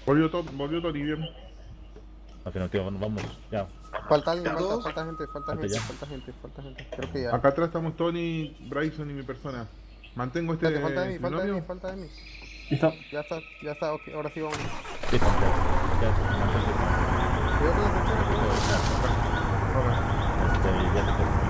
Volvió Tori bien. Afirmativo, bueno, vamos, ya. Falta alguien, ¿Todos? falta gente. Ya. Falta gente. Creo que ya. Acá atrás estamos Tony, Bryson y mi persona. Mantengo este Espérate, binomio. falta de mí. Listo. Ya está, ok, ahora sí vamos. Listo, ya. Cuidado con la tercera, cuidado. Ya te tengo.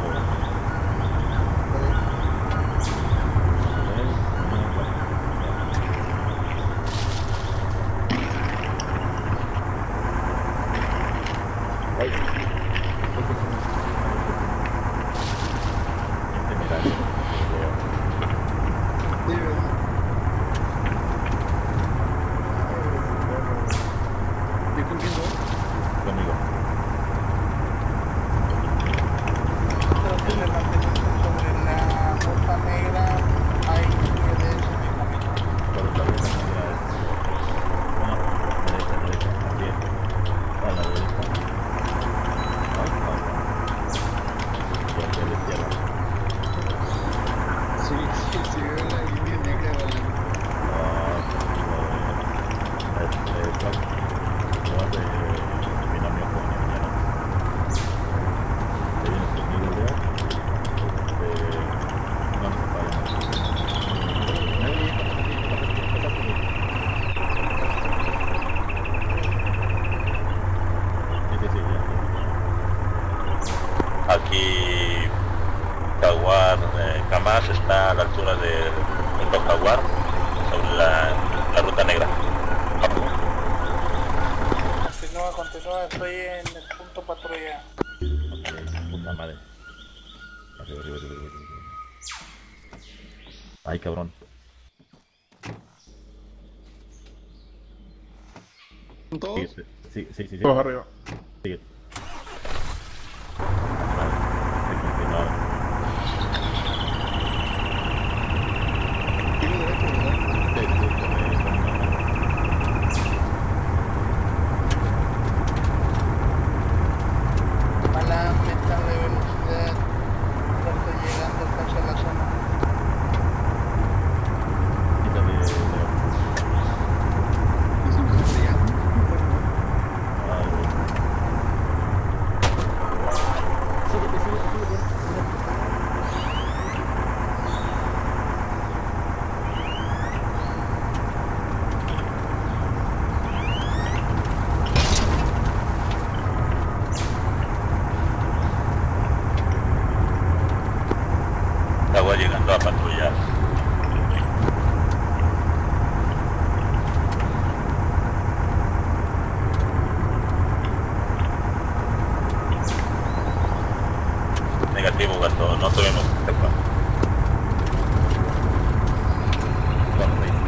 Conmigo. Sobre la ropa negra hay que de eso me camino. Por la derecha, aquí. A la derecha. Y hacia la izquierda. Sí, veo la línea negra volando. Binomio con Emiliano. Te vienes conmigo, Leo. No nos separemos. Sí, ya. Aquí Jaguar Camas está a la altura del punto Jaguar sobre la ruta negra. Continúa, estoy en el punto patrulla. Puta madre. Arriba. Ay, cabrón. ¿Todos? Sí. Todos arriba. Sigue. Tiro derecho, ¿verdad? Mala meta de velocidad. Ya estoy llegando casi a la zona. Es un castellano. Estaba llegando a patrullar. Negativo, gato, no tuvimos sepa. Vamos ahí.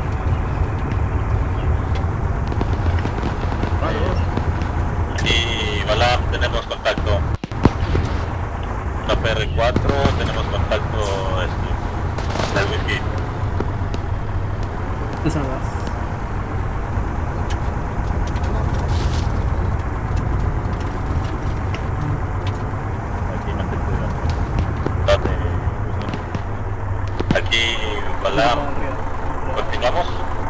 Y Balam, tenemos contacto. La PR4, tenemos contacto del whisky. Esa vas. Aquí mantente delante. Aquí Balam, continuamos.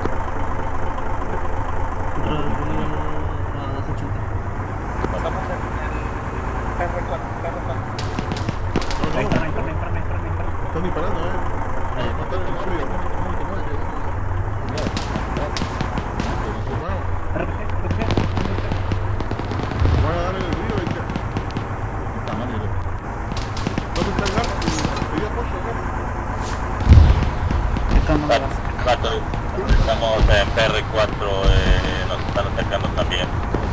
Estamos en el R4. Están disparando, Mataron el suyo. Van a dar en el río y ya. ¿Dónde está el gas? Pedí apoyo acá. Gato, estamos en PR4, nos están atacando también.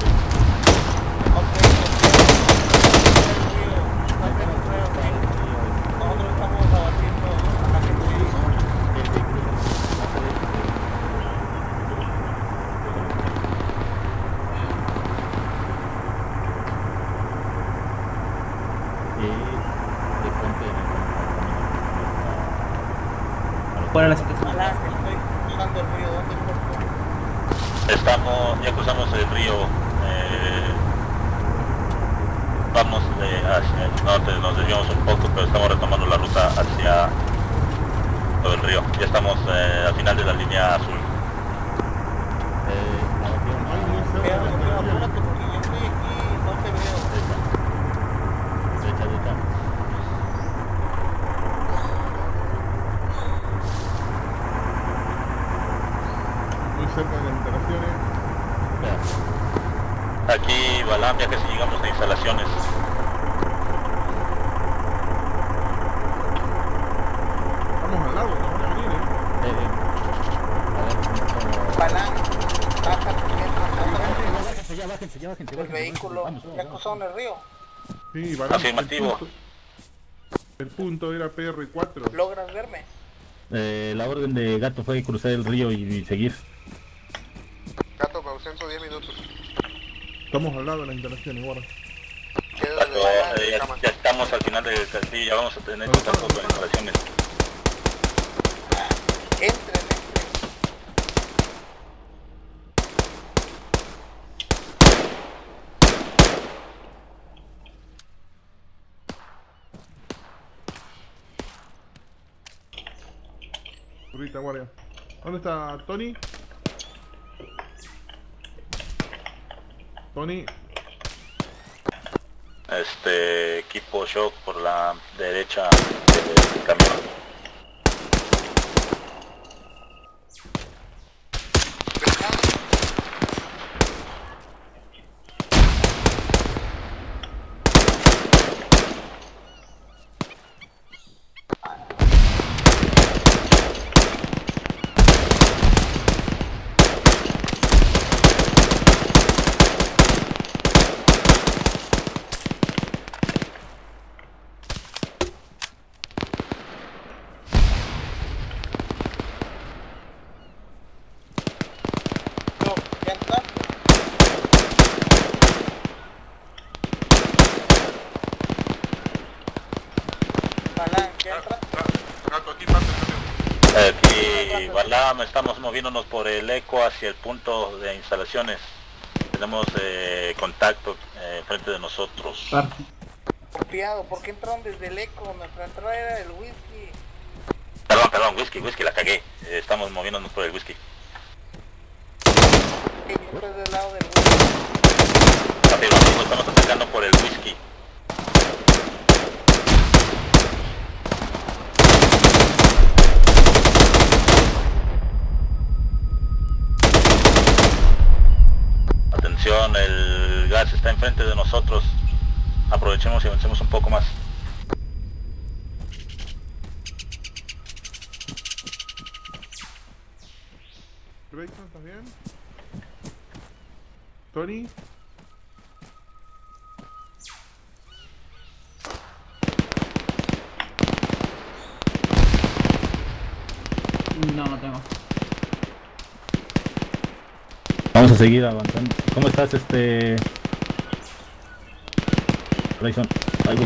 Nosotros estamos abatiendo a la gente. ¿Cuál es la situación? Hola, estoy cruzando el río. ¿Dónde Ya cruzamos el río, vamos hacia el norte, nos desviamos un poco, pero estamos retomando la ruta hacia todo el río. Ya estamos al final de la línea azul. instalaciones. Aquí Balam, ya casi llegamos a instalaciones. Estamos al lado, nos van a venir, Balán, baja Bájense. el vehículo. Ya cruzaron el río. Sí, Balam, Afirmativo. El punto era PR4. ¿Logras verme? La orden de Gato fue cruzar el río y seguir. Gato, me ausento 10 minutos. Estamos al lado de las instalaciones, guarda. Quedo Gato, desde la ya, cama. ya estamos al final del castillo, ya vamos a tener contacto con instalaciones. Entren. Ahorita, guardia. ¿Dónde está Tony? Tony, Equipo shock por la derecha del camión. No, ya entraste. Balán, ya entraste. Gato, aquí parte el camión. Aquí Balam, estamos moviéndonos por el eco hacia el punto de instalaciones. Tenemos contacto frente de nosotros. Confiado, ¿por qué entraron desde el eco? Nuestra entrada era el whisky. Perdón, whisky, la cagué. Estamos moviéndonos por el whisky. Que yo estoy del lado del whisky. Afirmativo, estamos atacando por el whisky. Atención, el gas está enfrente de nosotros. Aprovechemos y avancemos un poco más. Grayson, ¿estás bien? Tony, No tengo. Vamos a seguir avanzando. ¿Cómo estás, Grayson? Algo.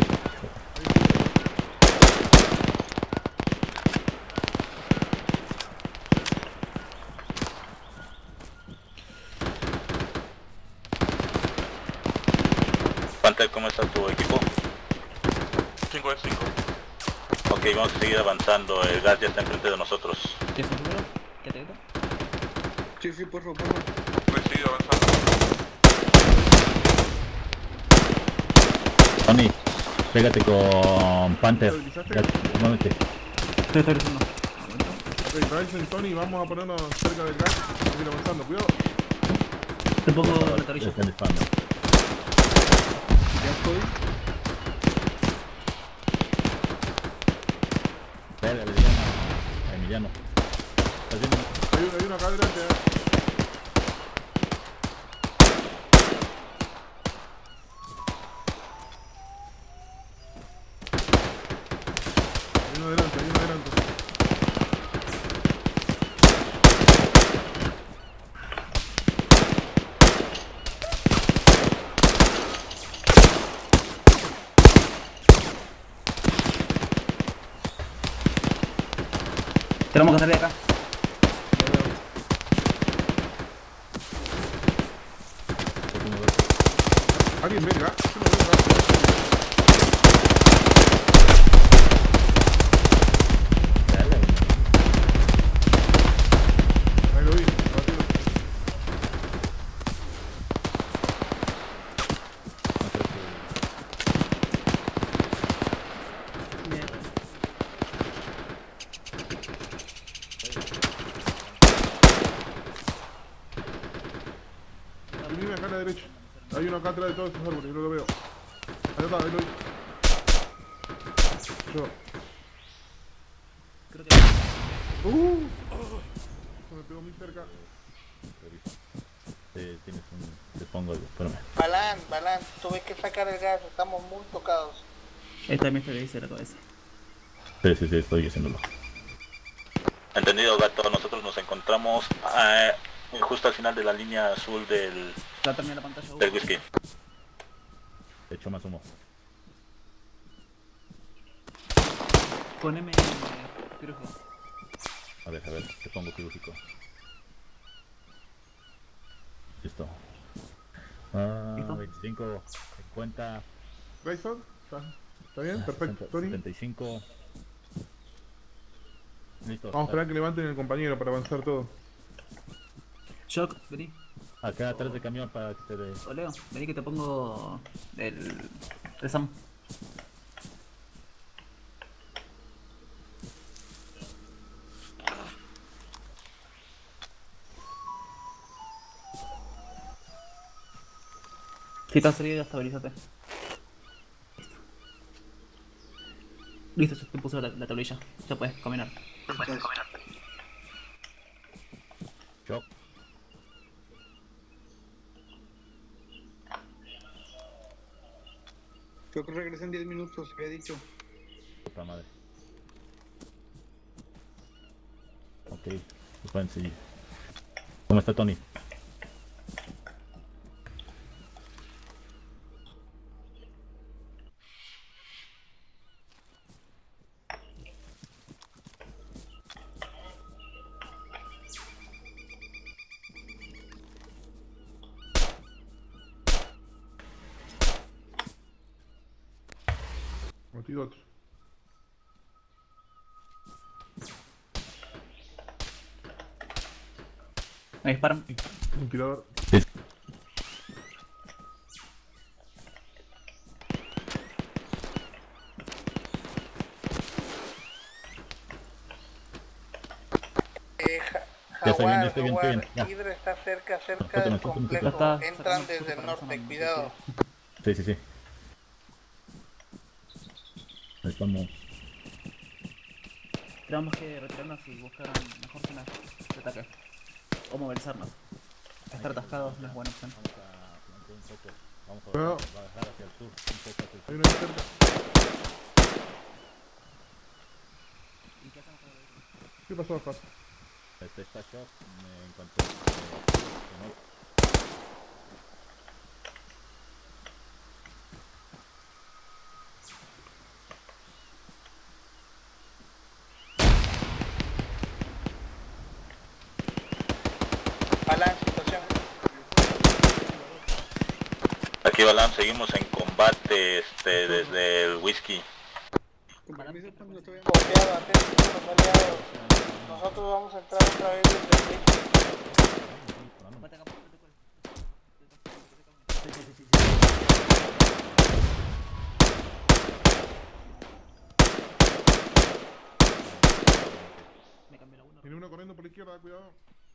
Panther, ¿cómo está tu equipo? 5 de 5. Ok, vamos a seguir avanzando. El gas ya está enfrente de nosotros. ¿Qué es el número? ¿Qué te digo? Sí, por favor. Recibido avanzando. Tony, pégate con Panther. ¿Estabilizaste? Ya, muévete. Estoy regresando. ok, Grayson y Tony, vamos a ponernos cerca del gas. Vamos a ir avanzando, cuidado. Te pongo meteorito. Están disparando. Ya estoy. Dale, le digan a Emiliano. ¿Estás viendo? Hay uno acá adelante, Hay uno adelante, Tenemos que salir de acá. Alguien venga, yo no veo gas. Dale, Ahí lo vi, batido. no creo que... venime acá a la derecha. Hay uno acá atrás de todos estos árboles, yo no lo veo. Ahí está, ahí lo vi. Yo. Creo que... Me pegó muy cerca. Tienes un... Te pongo algo, espérame. Balán, tuve que sacar el gas, estamos muy tocados. Esta también te dice la cabeza. Sí, estoy haciéndolo. Entendido, gato. Nosotros nos encontramos justo al final de la línea azul del Trátame la pantalla. del whisky. Echo más humo. Poneme quirúrgico. A ver, te pongo quirúrgico. Listo. ¿Listo? 25, 50, Grayson, ¿está bien? Perfecto. Tony. 75. Listo. Vamos a esperar que levanten el compañero para avanzar todo. Shock, vení. Acá atrás del camión para que te dé. O Leo, vení que te pongo el Sam. Si estás herido, estabilízate. Listo, ya te puso la tablilla. Ya puedes caminar. Shock. Yo creo que regresé en 10 minutos, había dicho. Puta madre. Ok, pues pueden seguir. ¿Cómo está Tony? Metido otro. Me disparan. Un tirador. Sí. Ya estoy bien, ya estoy bien, estoy bien. Ya. Hydra está cerca Suéltame, del suéltame, complejo. suéltame. Entran desde el norte, cuidado. Sí. Ahí estamos. Tenemos que retirarnos y buscar mejor zona de ataque. O movilizarnos. Estar atascados no es buena opción. Vamos a Cuidado. bajar hacia el sur, un poco hacia el sur. Hay uno ahí cerca. ¿Y qué hacemos con el vehículo? ¿Qué pasó acá? Está Shock, me encontré. Balán, situación. Aquí Balam, seguimos en combate desde el whisky. Confiado, atentos a los aliados. Nosotros vamos a entrar otra vez desde el whisky. Mate acá, mate cuál. Me cambié la 1. Tiene uno corriendo por la izquierda, cuidado.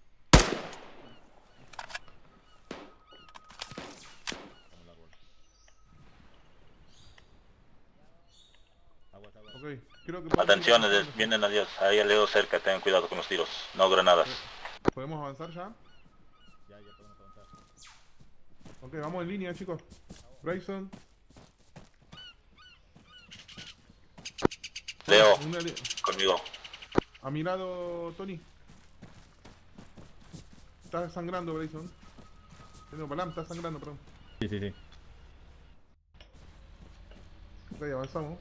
Ok, creo que... Atención, vienen aliados, ahí aliados cerca, tengan cuidado con los tiros, no granadas. ¿Podemos avanzar ya? Ya podemos avanzar. Ok, vamos en línea, chicos. Grayson. Leo, Una conmigo. a mi lado, Tony. Está sangrando, Grayson. No, Balam está sangrando, perdón. Sí. Ok, avanzamos.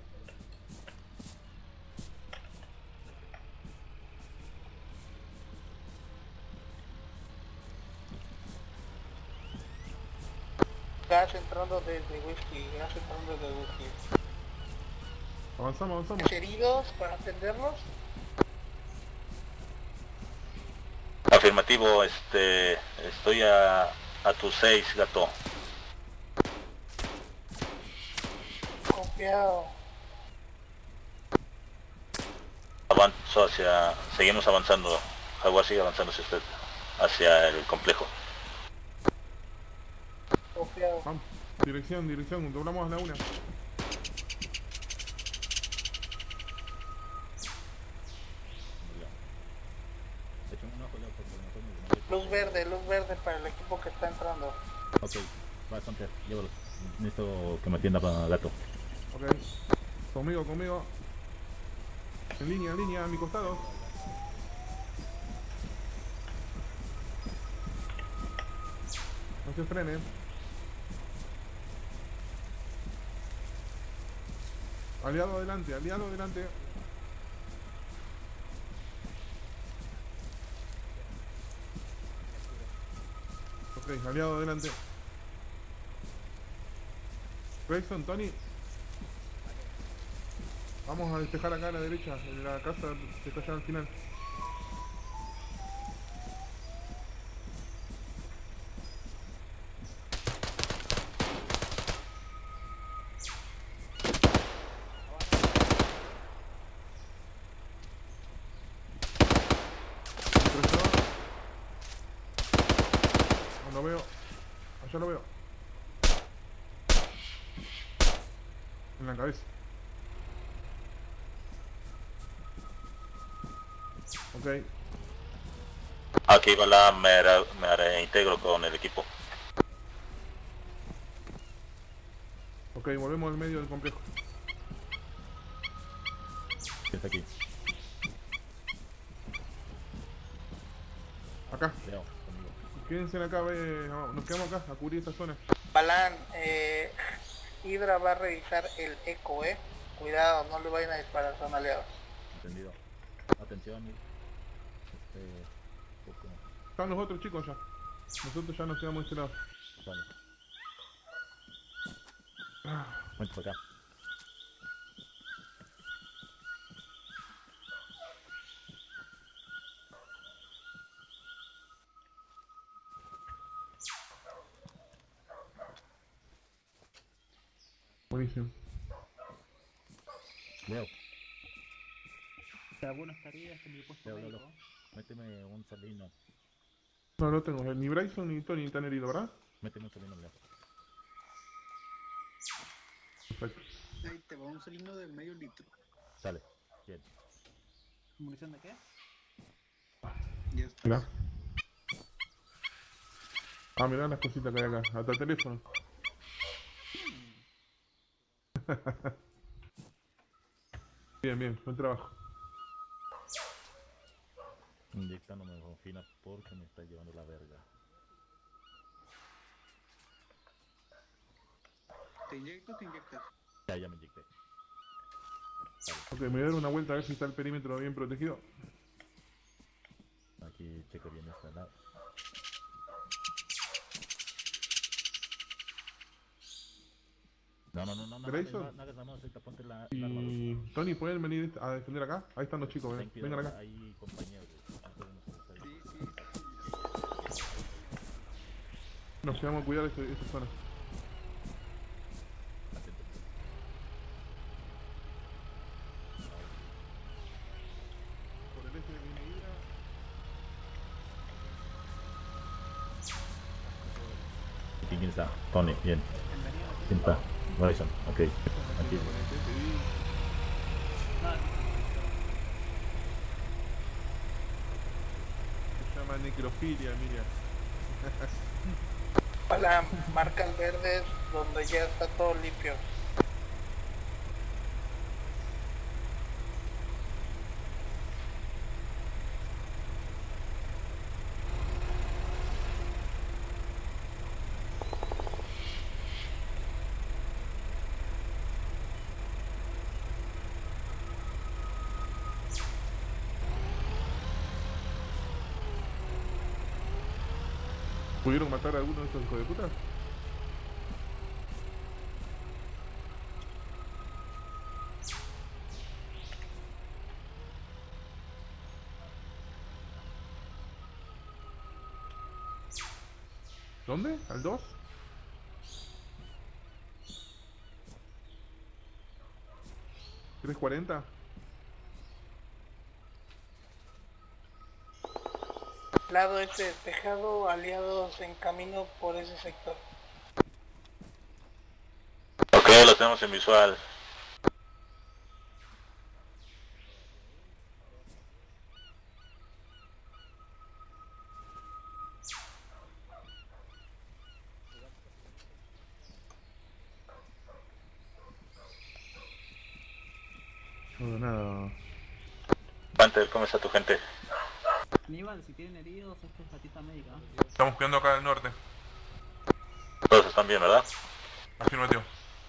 Gas entrando desde whisky, gas entrando desde whisky. Avanzamos. ¿Heridos para atenderlos? Afirmativo, estoy a tus 6, gato. Confiado. Avanzo seguimos avanzando. Jaguar sigue avanzando hacia usted, hacia el complejo. abajo. Vamos. Dirección. Doblamos a la una. Echen un ojo ya porque nosotros Luz verde para el equipo que está entrando. Ok, va Santer, llévalo. Necesito que me atienda para gato. Ok. Conmigo. En línea, a mi costado. No se frenen. Aliado adelante. Ok, aliado adelante. Grayson, Tony. Vamos a despejar acá a la derecha, en la casa que está allá al final. No lo veo. Allá lo veo. En la cabeza. Ok. Aquí con la me reintegro con el equipo. Ok, volvemos al medio del complejo. ¿Quién está aquí? Acá. Leo, conmigo. Quédense acá, nos quedamos acá, a cubrir esta zona. Balán, Hydra va a revisar el eco, Cuidado, no le vayan a disparar, son aliados. Entendido. Atención. Poco. Están los otros chicos ya. Nosotros ya nos quedamos de este lado. Vale. Vente para acá. Buenísimo. Leo, Alguno estaría en mi puesto Leo. médico. Méteme un salino. No, no tengo. Ni Bryson ni Tony están heridos, ¿verdad? Méteme un salino, Leo. Perfecto. Ahí te va un salino de medio litro. Sale. Bien. ¿Munición de qué? Ya está. Mirá. Ah, mirá las cositas que hay acá. Hasta el teléfono. Bien, buen trabajo. Inyectando me confina porque me está llevando la verga. ¿Te inyecto o te inyectas? Ya me inyecté. Vale, Ok, me voy a dar una vuelta a ver si está el perímetro bien protegido. aquí checo bien esta nada. No, ¿Grayson? no, ahorita ponte la arma. Y Tony, ¿pueden venir a defender acá? Ahí están los chicos, Ten vengan cuidado, acá. hay compañeros. Sí. Nos quedamos a cuidar esta zona. Atento. Por el este viene Hydra. ¿Quién está? Tony, bien. ¿Quién está? Bryson, ok. Aquí. Se llama necrofilia, Miriam. Balán, marcas verdes donde ya está todo limpio. ¿Pudieron matar a alguno de estos hijos de puta? ¿Dónde? ¿Al 2? ¿340? Lado este despejado, aliados en camino por ese sector. tenemos en visual. No, nada. Panther, ¿cómo está tu gente? Aníbal, si tienen heridos, esto es gatita médica. Estamos cuidando acá del norte. Todos están bien, ¿verdad? Afirmativo.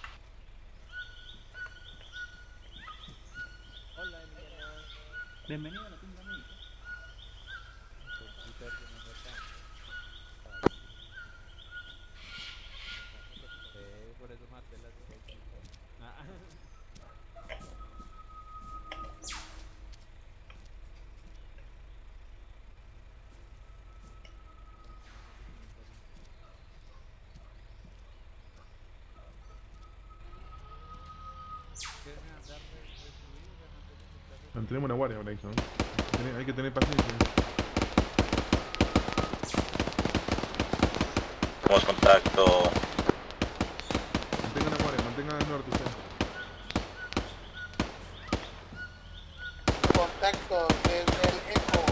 Bienvenido a la tienda médica. Por eso maté las Mantenemos una guardia, Bryson. Hay que tener paciencia. Tenemos contacto. Mantengan la guardia, mantengan el norte ustedes. Contacto desde el eco.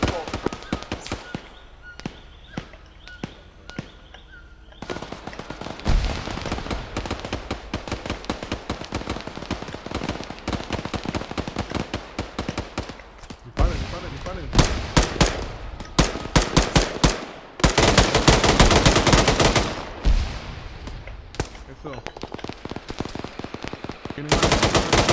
Disparen. Eso. Tienen más.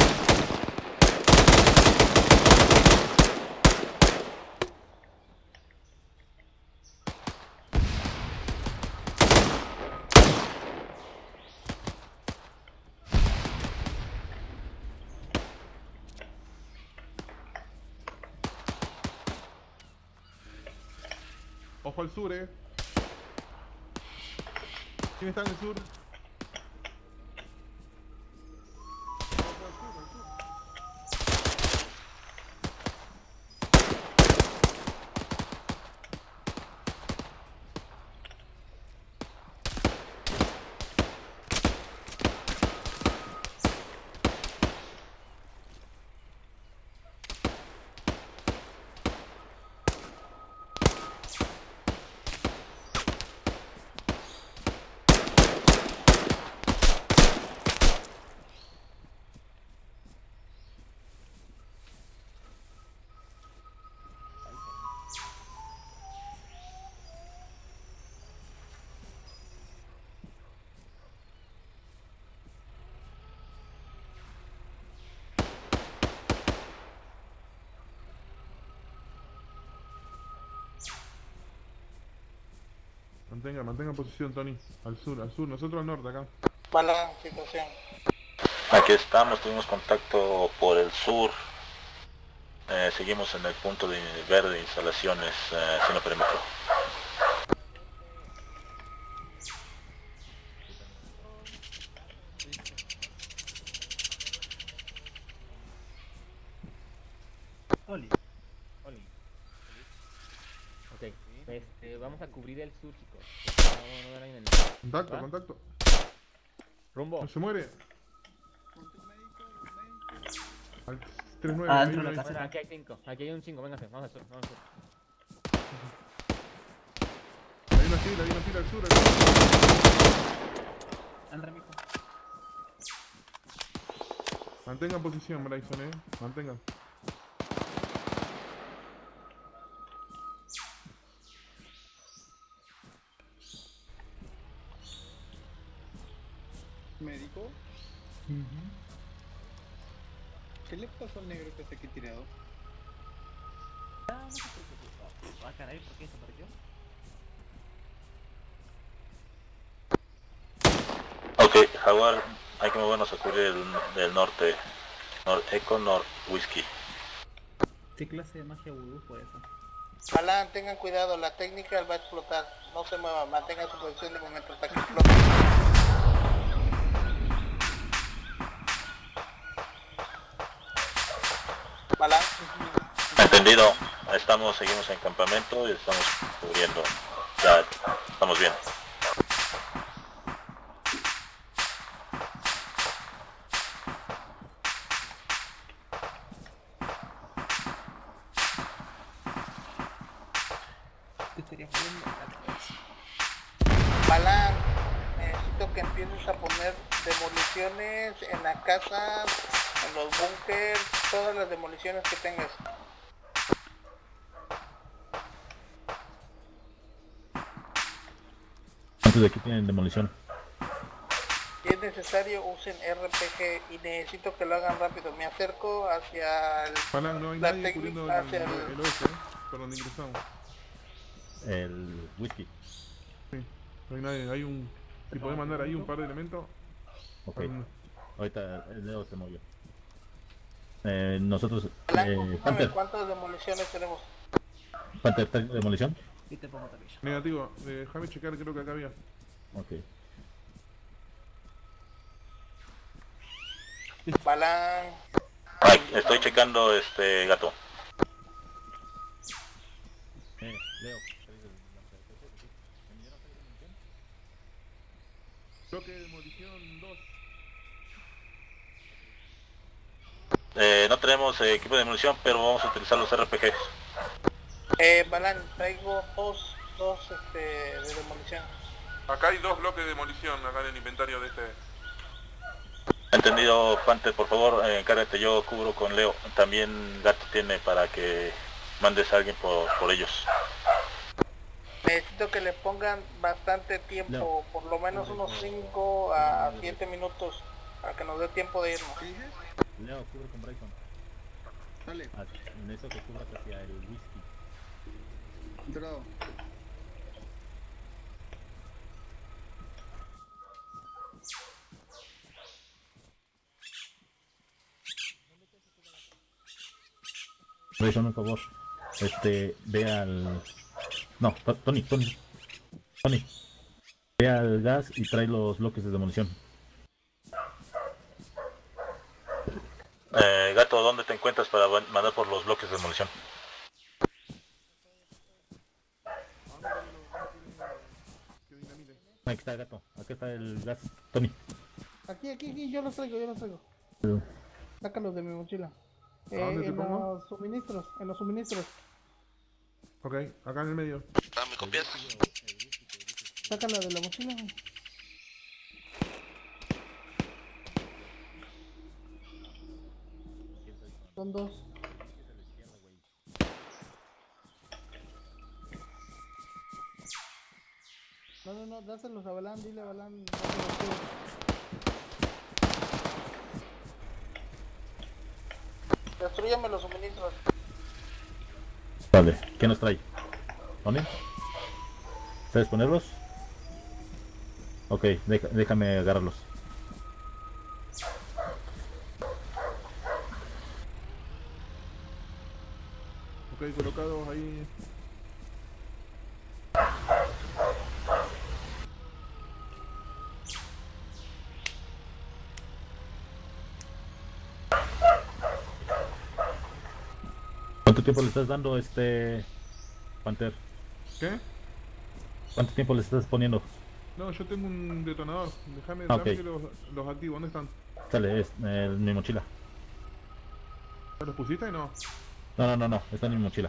Ojo al sur, ¿Quién está en el sur? Ojo al sur. Mantenga posición, Tony. Al sur. Nosotros al norte, acá. Balán, situación. Aquí estamos, tuvimos contacto por el sur. Seguimos en el punto de verde de instalaciones, sin perímetro. Oli. Ok, vamos a cubrir el sur, chicos. No ven en el... Contacto. Rumbo. No se muere. Al 3-9. Adentro de la ahí. casa. Aquí hay 5, aquí hay un 5, véngase, vamos al sur, Hay una fila al sur. Entra, mijo. Mantengan posición, Bryson, Mantengan. ¿Médico? ¿Qué le pasó al negro que está aquí tirado? No se preocupe. Ah, caray, ¿por qué desapareció? Ok, Jaguar, hay que movernos a cubrir el norte. Eco North Whiskey. ¿Qué clase de magia vudú fue esa? Balán, tengan cuidado, la técnica va a explotar. No se muevan, mantengan su posición de momento hasta que explote. Balán. Entendido, seguimos en campamento y estamos cubriendo. Ya, estamos bien. Balán, necesito que empieces a poner demoliciones en la casa, en los búnkers, todas las demoliciones que tengas. Antes de aquí tienen demolición. Si es necesario, usen RPG y necesito que lo hagan rápido. Me acerco hacia el... Balán, no hay la nadie técnica cubriendo hacia el oeste, por donde ingresamos. El whisky. Sí, no hay nadie, hay un... Si podés mandar ahí un par de elementos. Ok. Alguno. Ahorita el Leo se movió. Nosotros... Balán, confírmame Panther. cuántas demoliciones tenemos. Panther, ¿está en demolición? Y te pongo tablilla. Negativo, déjame checar, creo que acá había. Ok. Balán, Ay, estoy checando gato. Leo. Bloque de demolición 2. No tenemos equipo de demolición, pero vamos a utilizar los RPGs. Balán, traigo dos de demolición. Acá hay 2 bloques de demolición, acá en el inventario de este. Entendido, Panther, por favor, encárgate, yo cubro con Leo. También Gato tiene para que mandes a alguien por ellos. Necesito que le pongan bastante tiempo, No. por lo menos unos 5 a 7 minutos, para que nos dé tiempo de irnos. ¿Qué dices? Leo, cubre con Bryson. Dale, En eso que cubras hacia el whisky. entrado. Bryson, por favor. Ve al... No, Tony. Ve al gas y trae los bloques de demolición. Gato, ¿dónde te encuentras para mandar por los bloques de demolición? Aquí está el gato. Aquí está el gas. Tony. Aquí, yo los traigo. Sácalos de mi mochila. ¿A dónde te pongo? En los suministros. Ok, acá en el medio. ¿Me copias? Sácala de la mochila. Son 2. No, dáselos a Balán, dile a Balán. Destrúyame los suministros. Vale, ¿qué nos trae? ¿Tony? ¿Sabes ponerlos? Ok, déjame agarrarlos. Ok, colocados ahí. ¿Cuánto tiempo le estás dando Panther? ¿Qué? ¿Cuánto tiempo le estás poniendo? No, yo tengo un detonador. Déjame Ok. que los activo. ¿Dónde están? Sale, es en mi mochila. ¿Ya los pusiste? No. No, está en mi mochila.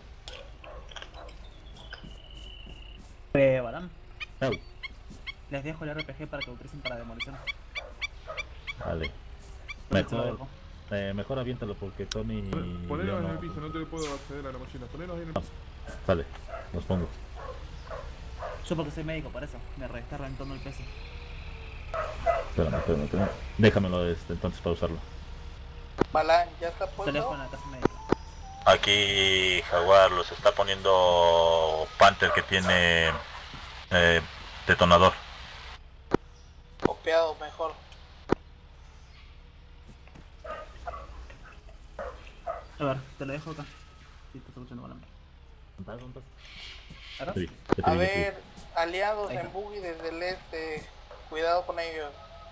Balán, Au. les dejo el RPG para que lo utilicen para demolición. Vale. Se lo Mejor, dejo. mejor aviéntalo porque Tony y Ponelos yo en el piso, no te le puedo acceder a la mochila. Ponelos ahí en el piso. Sale, los pongo. Yo porque soy médico, por eso. Me está reventando el peso. Espérame. Déjamelo entonces para usarlo. Balán, ¿ya está Te lo dejo puesto? en la casa médica. Aquí Jaguar los está poniendo Panther, que tiene detonador. Copiado mejor. A ver, te lo dejo acá. Sí, está escuchando Balán. ¿Dónde estás? ¿Acá? Sí, ya te A vi, ver, aliados Ahí en está. buggy desde el este. Cuidado con ellos.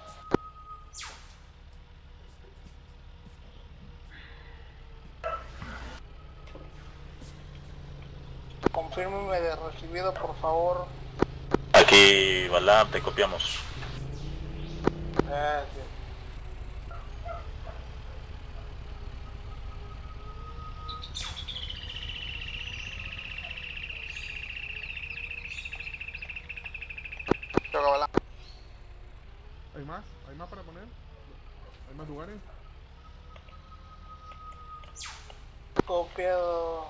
Confírmeme de recibido, por favor. Aquí Balam, te copiamos. Gracias. ¿Hay más? ¿Hay más para poner? ¿Hay más lugares? Copiado.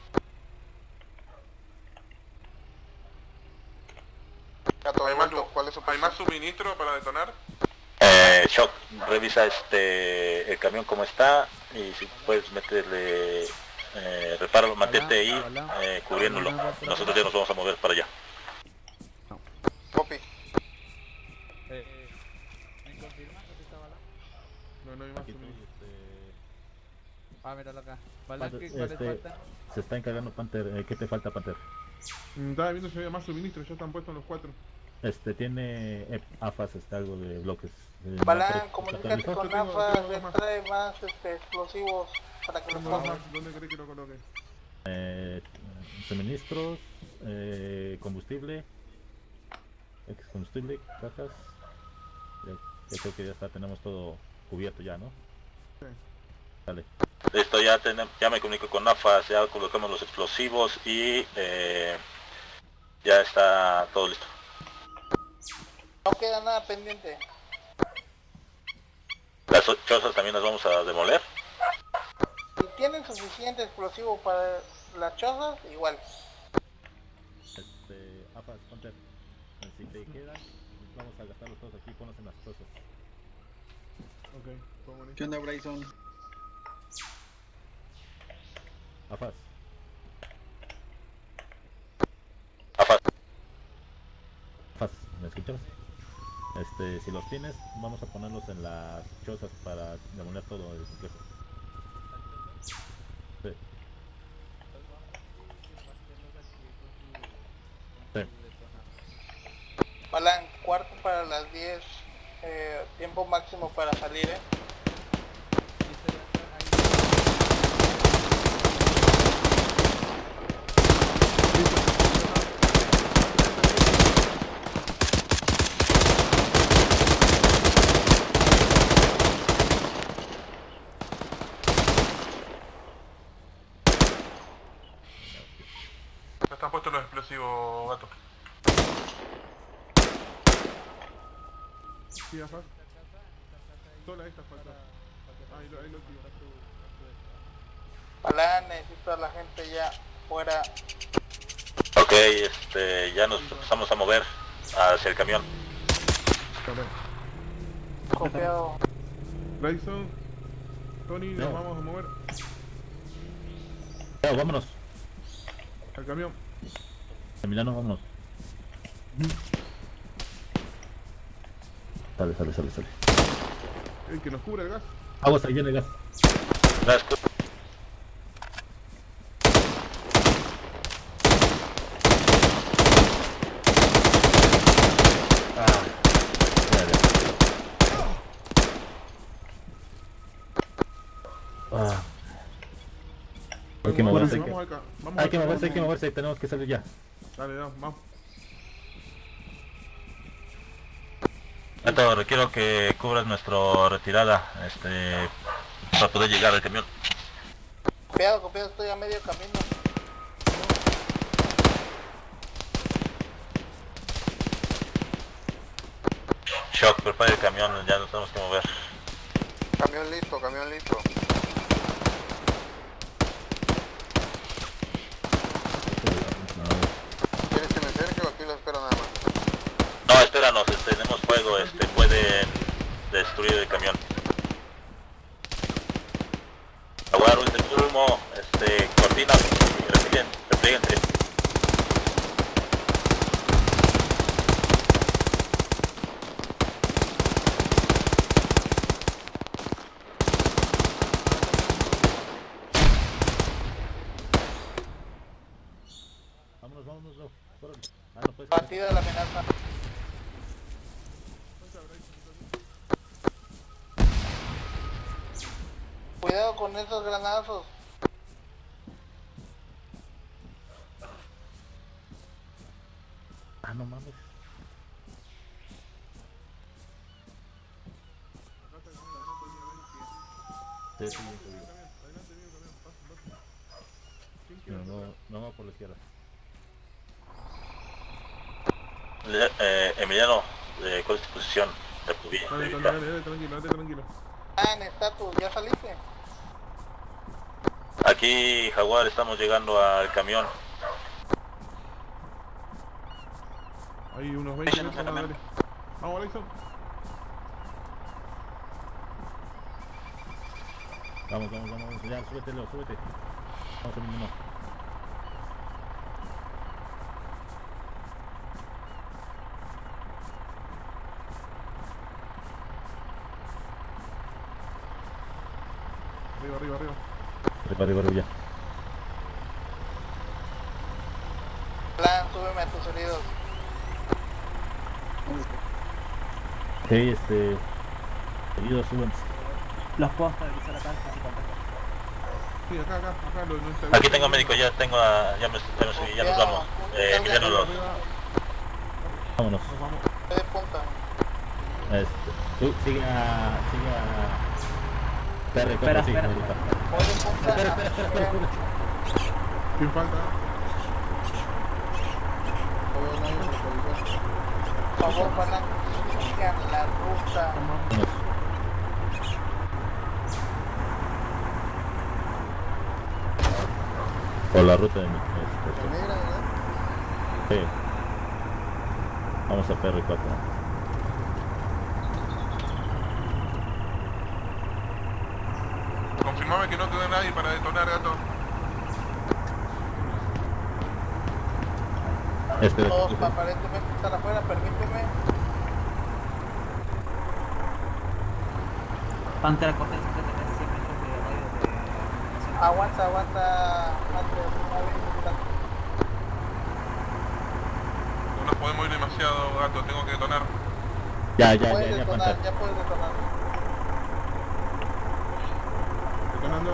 ¿Hay más suministro para detonar? Shock, revisa el camión como está y si puedes meterle repáralo, mantente ahí cubriéndolo. Nosotros ya nos vamos a mover para allá. Copy. ¿Me confirmas dónde está Balán? No, no hay más Aquí estoy, suministro. Míralo acá. Balán, Panther, ¿cuáles faltan? se está encargando Panther. ¿Qué te falta, Panther? Estaba viendo si había más suministro, ya están puestos los 4. Tiene AFAS, algo de bloques. Balán, comunícate Yo con tengo AFA, dos les más. trae más explosivos para que los pongan. ¿Dónde cree que lo coloque? Suministros, combustible, combustible, cajas. Ya creo que ya está, tenemos todo cubierto ya, ¿no? Sí. Dale. Listo, ya me comunico con AFAS, ya colocamos los explosivos y ya está todo listo. No queda nada pendiente. Las chozas también las vamos a demoler. Si tienen suficiente explosivo para las chozas, igual. AFAS, Panther, si te quedan, vamos a gastarlos todos aquí, ponlos en las chozas. Ok, ¿cómo ¿Qué onda, Bryson? AFAS. AFAS, ¿me escuchas? Si los tienes, vamos a ponerlos en las chozas para demoler todo el complejo. Sí. Sí. Balán, cuarto para las 10. Tiempo máximo para salir, Ya están puestos los explosivos, gato. Sí, ajá. Sola esta falta. Ahí lo tío. Balán, necesito a la gente ya fuera. Ok, ya nos empezamos a mover hacia el camión. Copiado. Bryson, Tony, nos No. vamos a mover Chao, vámonos. al camión. Emiliano, vámonos. Sale. El que nos cubre el gas. Aguas, ahí viene el gas. Gracias. Hay que moverse, Vamos acá. hay que moverse, tenemos que salir ya. Dale, vamos. Neto, requiero que cubras nuestra retirada, para poder llegar al camión. Copiado, estoy a medio camino. Shock, prepara el camión, ya nos tenemos que mover. Camión listo, camión listo. ¿Quieres que me acerque o aquí lo espero nada más? No, espéranos, tenemos fuego, pueden destruir el camión. Aguar, último turno, coordina y replieguense. Vámonos, no. No puedes. Partida de la amenaza. Cuidado con esos granazos. No mames. Sí, sí, no va por la izquierda. Emiliano, ¿cuál es tu posición? Tranquilo. Ah, Nestatus, ¿ya saliste? Aquí, Jaguar, estamos llegando al camión. Hay unos 20 metros, dale. Vamos, Alexon. Vamos, ya, súbete. Vamos a uno. Arriba ya. Plan, súbeme a tus heridos. Sí, heridos, súbanse. Los puedo estabilizar acá, si contacto. Sí, acá, Aquí tengo médico, ya me subí, ya nos vamos. Emiliano 2. Vámonos. De punta. Tú sigue a PR4, Espera. sí, ahorita. Voy de punta. Espera. ¿Quién falta? Por favor, van a sigan la ruta. Vámonos. Por la ruta de mi... Sí. Vamos a PR4. Confirmame que no quedó nadie para detonar, gato. Todos aparentemente están afuera, permíteme. Pantera, corta el 100 metros de radio de... Aguanta. No nos podemos ir demasiado, gato, tengo que detonar. Ya, Puedes detonar, Pantera. ya puedes detonar. Detonando.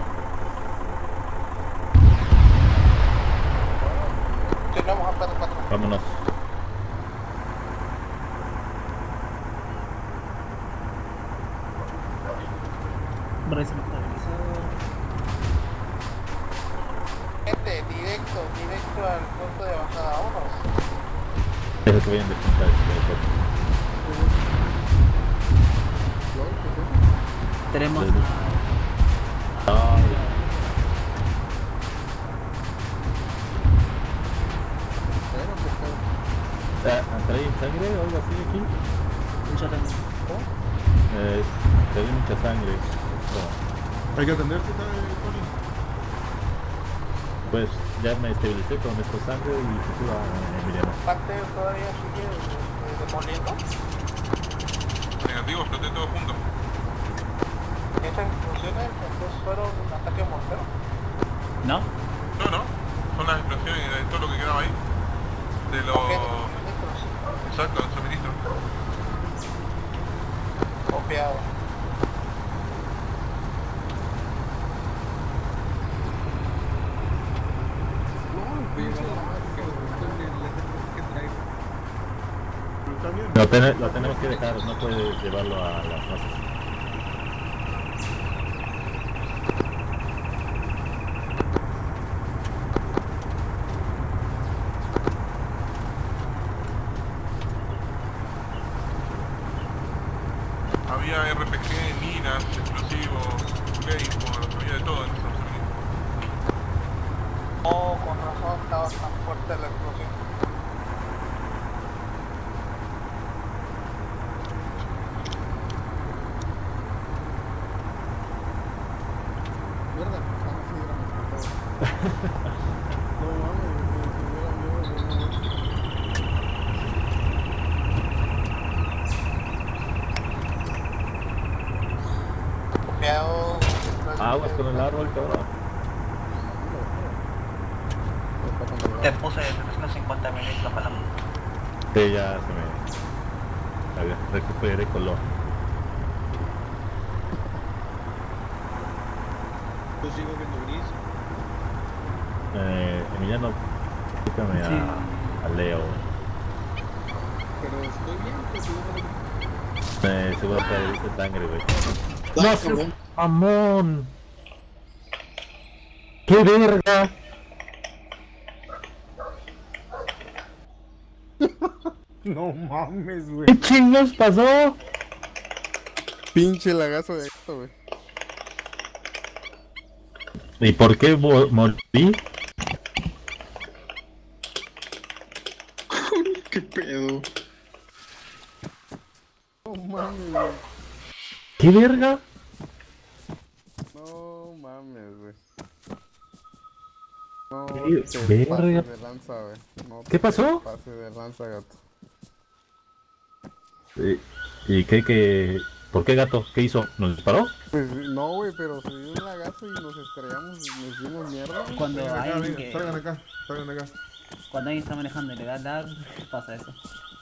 Continuamos a PR4. Vámonos. Brace estabilizado. Gente, directo al punto de bajada, vámonos. Deja que vayan de punta. Tenemos ¿Traen sangre o algo así aquí? mucha también. Traen mucha sangre. Hay que atenderse, Tony. Pues ya me estabilicé con esta sangre y se cura Emiliano. Parte todavía sigue demoliendo. Negativo, exploté todo junto. Estas explosiones entonces fueron un ataque mortero. ¿No? No, son las explosiones de todo lo que quedaba ahí. De los... Suministros. Exacto, el suministro. Copiado. Pero está bien. Lo tenemos que dejar, no puedes llevarlo a las masas. Había RPG, minas, explosivos, baseball, había de todo en esos suministros. Oh, con razón estaba tan fuerte la explosión. Copiado. Aguas con el árbol, cabrón. Te puse 350 ml la palabra. Sí, ya se me... A ver, recuperé color. Yo sigo viendo gris. Emiliano, quítame a Leo. Pero estoy bien, pues sigo viendo gris. Seguro que diste sangre, güey. ¡No, cabrón! ¡Amón! ¡Qué verga! No mames, güey. ¿Qué chingos pasó? Pinche lagazo de gato, güey. ¿Y por qué morí? ¿Qué pedo? No mames, güey. ¿Qué verga? No mames, güey. No ¿Qué te verga? pases de lanza, güey. No ¿Qué pasó? te pases de lanza, gato. ¿Y qué? ¿Por qué gato? ¿Qué hizo? ¿Nos disparó? Pues no, güey, pero se dio un lagazo y nos estrellamos y nos dimos mierda. Cuando Vengan acá, alguien vengan, que... salgan acá. Cuando alguien está manejando y le da lag, pasa eso.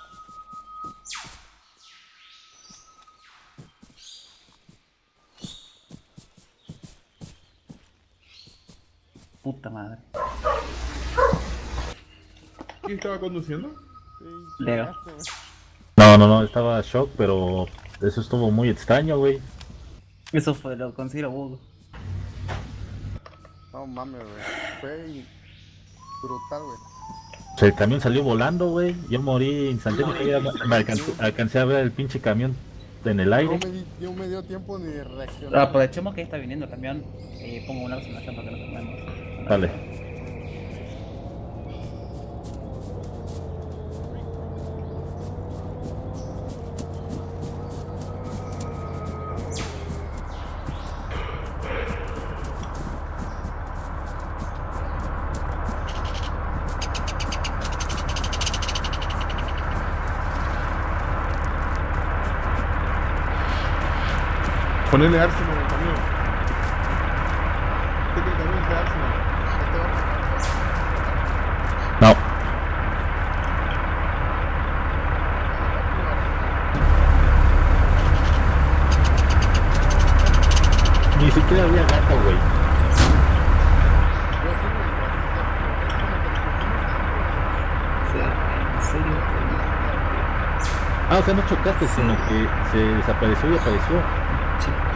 Puta madre. ¿Quién estaba conduciendo? Leo. No, estaba shock, pero eso estuvo muy extraño, güey. Eso fue, lo considero bug. No mames, güey. Fue brutal, güey. O sea, el camión salió volando, güey. Yo morí instantáneamente. Me alcancé a ver el pinche camión en el aire. No me dio tiempo ni de reaccionar. Aprovechemos que está viniendo el camión y pongo una observación para que nos tomemos. Dale. Ponele Arsenal al camión. ¿Usted que el camión sea Arsenal? No. Ni siquiera había gato, güey. ¿En serio? Ah, o sea, no chocaste, sino que se desapareció y apareció. Sí.